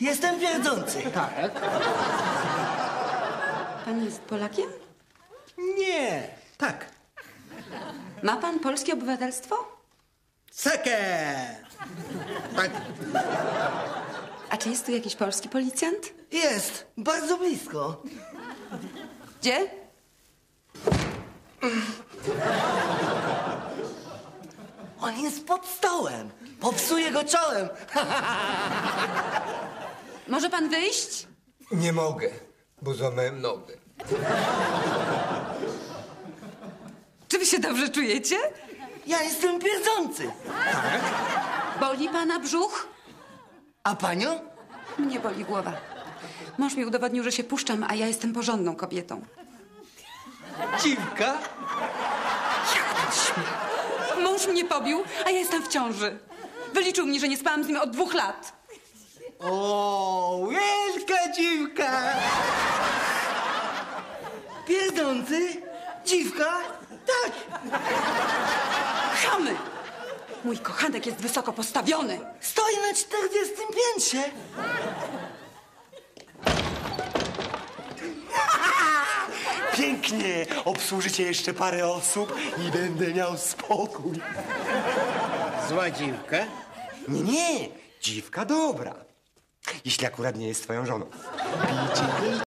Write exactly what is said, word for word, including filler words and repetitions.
Jestem pierdzący. Tak. Pan jest Polakiem? Nie. Tak. Ma pan polskie obywatelstwo? Sekę. Tak. A czy jest tu jakiś polski policjant? Jest. Bardzo blisko. Gdzie? On jest pod stołem. Popsuję go czołem. Może pan wyjść? Nie mogę, bo złamałem nogę. Czy wy się dobrze czujecie? Ja jestem pierdzący. Boli pana brzuch? A panią? Mnie boli głowa. Mąż mi udowodnił, że się puszczam, a ja jestem porządną kobietą. Dziwka? Mąż mnie pobił, a ja jestem w ciąży. Wyliczył mi, że nie spałam z nim od dwóch lat. O, wielka dziwka. Pierdzący? Dziwka? Tak. Chamy! Mój kochanek jest wysoko postawiony. Stoi na czterdziestym piętrze. Pięknie! Obsłużycie jeszcze parę osób i będę miał spokój. Zła dziwka? Nie, nie, dziwka dobra. Jeśli akurat nie jest twoją żoną. Pijcie, pijcie.